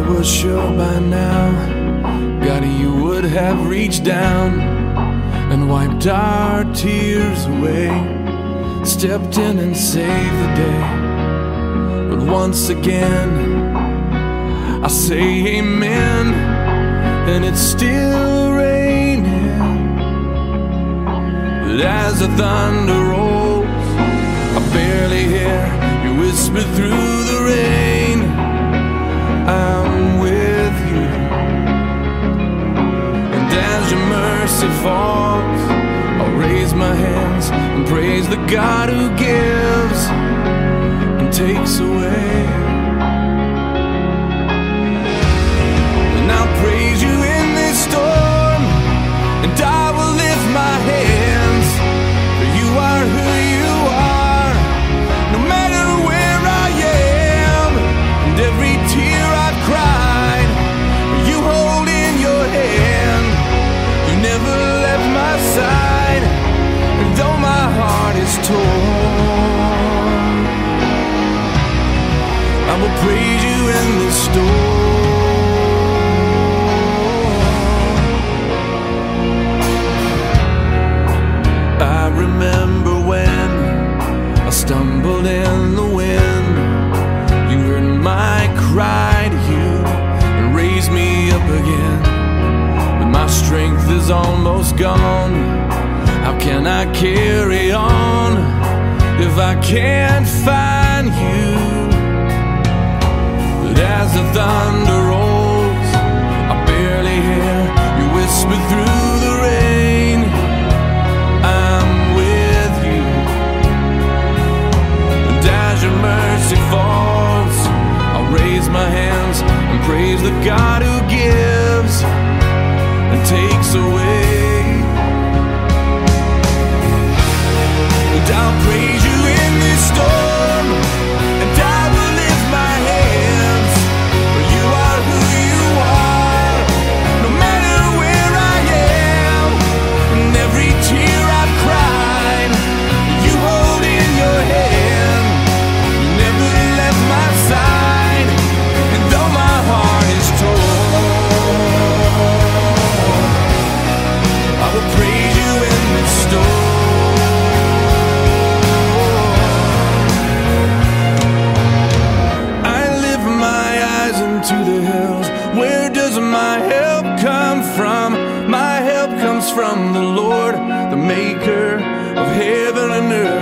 was sure by now, God, you would have reached down and wiped our tears away, stepped in and saved the day. But once again, I say amen, and it's still raining. But as the thunder rolls, I barely hear you whisper through the rain, I'm with you. And as your mercy falls, I'll raise my hands and praise the God who gives and takes away. And I'll praise you in this storm, and I will lift my hands, for you are who you are, no matter where I am. And every tear I've cried, you hold in your hand. You never left my side, and though my heart is torn, I will praise you in the storm. I remember when I stumbled in the wind, you heard my cry to you and raised me up again. But my strength is almost gone. How can I carry on if I can't find you? But as the thunder rolls, I barely hear you whisper through the rain, I'm with you. And as your mercy falls, I'll raise my hands and praise the God who gives and takes away. And I'll praise you in this storm, and I will lift my hands, for you are who you are, no matter where I am. And every tear I've cried, you hold in your hand. You never left my side, and though my heart is torn, I will praise you in this storm. To the hills, where does my help come from? My help comes from the Lord, the maker of heaven and earth.